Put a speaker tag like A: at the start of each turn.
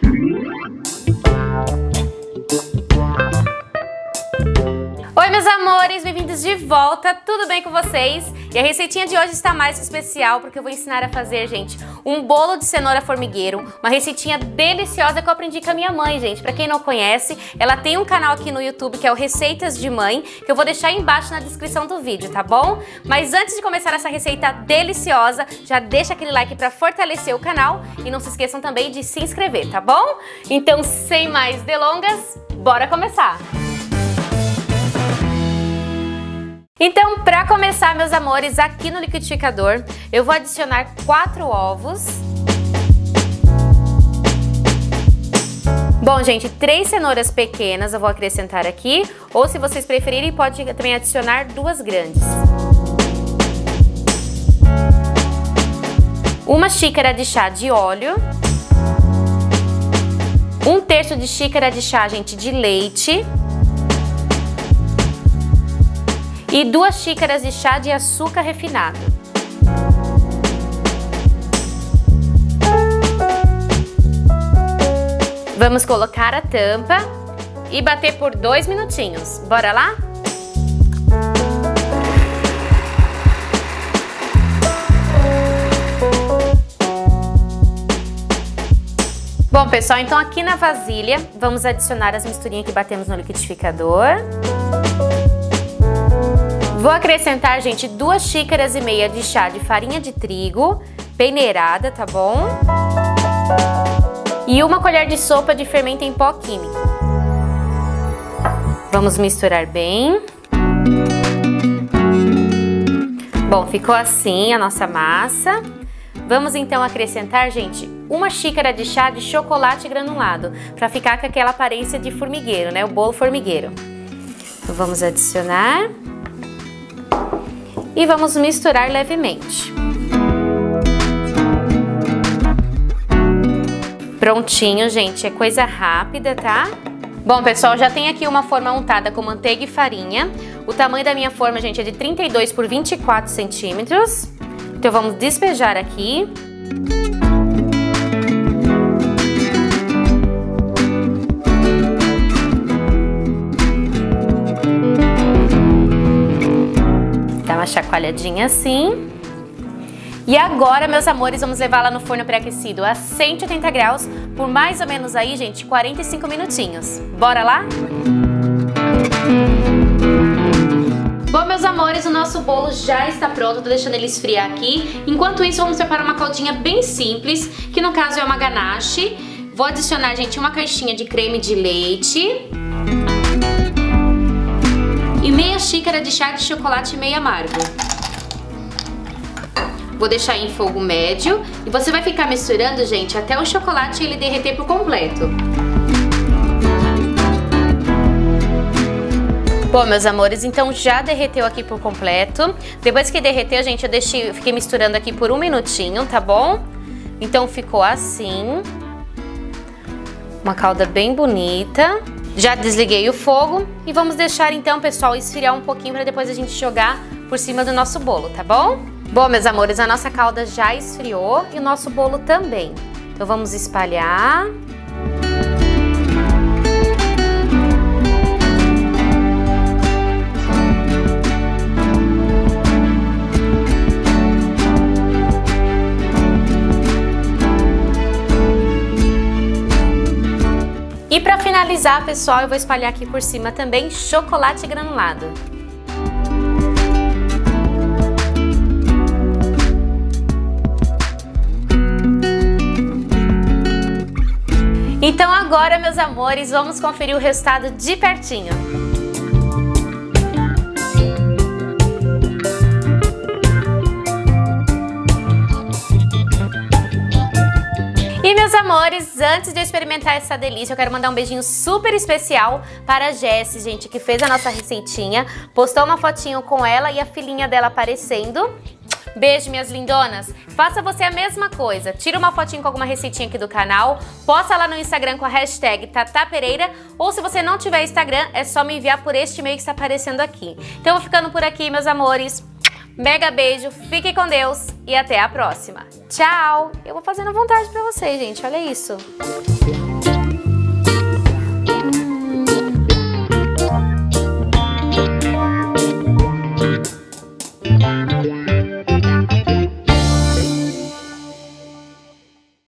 A: Oi, meus amores, bem-vindos de volta, tudo bem com vocês? E a receitinha de hoje está mais especial porque eu vou ensinar a fazer, gente, um bolo de cenoura formigueiro, uma receitinha deliciosa que eu aprendi com a minha mãe, gente. Pra quem não conhece, ela tem um canal aqui no YouTube que é o Receitas de Mãe, que eu vou deixar aí embaixo na descrição do vídeo, tá bom? Mas antes de começar essa receita deliciosa, já deixa aquele like pra fortalecer o canal e não se esqueçam também de se inscrever, tá bom? Então, sem mais delongas, bora começar! Então, para começar, meus amores, aqui no liquidificador, eu vou adicionar 4 ovos. Bom, gente, 3 cenouras pequenas eu vou acrescentar aqui, ou se vocês preferirem, pode também adicionar 2 grandes. 1 xícara de chá de óleo. 1/3 de xícara de chá, gente, de leite. E 2 xícaras de chá de açúcar refinado. Vamos colocar a tampa e bater por 2 minutinhos. Bora lá? Bom, pessoal, então aqui na vasilha vamos adicionar as misturinhas que batemos no liquidificador. Vou acrescentar, gente, 2 xícaras e meia de chá de farinha de trigo, peneirada, tá bom? E 1 colher de sopa de fermento em pó químico. Vamos misturar bem. Bom, ficou assim a nossa massa. Vamos então acrescentar, gente, 1 xícara de chá de chocolate granulado, para ficar com aquela aparência de formigueiro, né? O bolo formigueiro. Então, vamos adicionar. E vamos misturar levemente. Prontinho, gente, é coisa rápida, tá? Bom, pessoal, já tem aqui uma forma untada com manteiga e farinha. O tamanho da minha forma, gente, é de 32 por 24 centímetros. Então vamos despejar aqui. Uma chacoalhadinha assim. E agora, meus amores, vamos levar ela no forno pré-aquecido a 180 graus por mais ou menos aí, gente, 45 minutinhos. Bora lá? Bom, meus amores, o nosso bolo já está pronto, tô deixando ele esfriar aqui. Enquanto isso, vamos preparar uma caldinha bem simples, que no caso é uma ganache. Vou adicionar, gente, 1 caixinha de creme de leite. E meia xícara de chá de chocolate meio amargo. Vou deixar em fogo médio e você vai ficar misturando, gente, até o chocolate ele derreter por completo. Bom, meus amores, então já derreteu aqui por completo. Depois que derreteu, gente, eu fiquei misturando aqui por 1 minutinho, tá bom? Então ficou assim. Uma calda bem bonita. Já desliguei o fogo e vamos deixar então, pessoal, esfriar um pouquinho para depois a gente jogar por cima do nosso bolo, tá bom? Bom, meus amores, a nossa calda já esfriou e o nosso bolo também. Então vamos espalhar. E para finalizar, pessoal, eu vou espalhar aqui por cima também chocolate granulado. Então agora, meus amores, vamos conferir o resultado de pertinho. E meus amores, antes de eu experimentar essa delícia, eu quero mandar um beijinho super especial para a Jessi, gente, que fez a nossa receitinha, postou uma fotinho com ela e a filhinha dela aparecendo. Beijo, minhas lindonas! Faça você a mesma coisa, tira uma fotinho com alguma receitinha aqui do canal, posta lá no Instagram com a hashtag TataPereira, ou se você não tiver Instagram, é só me enviar por este e-mail que está aparecendo aqui. Então eu vou ficando por aqui, meus amores. Mega beijo, fiquem com Deus e até a próxima. Tchau! Eu vou fazendo vontade pra vocês, gente, olha isso.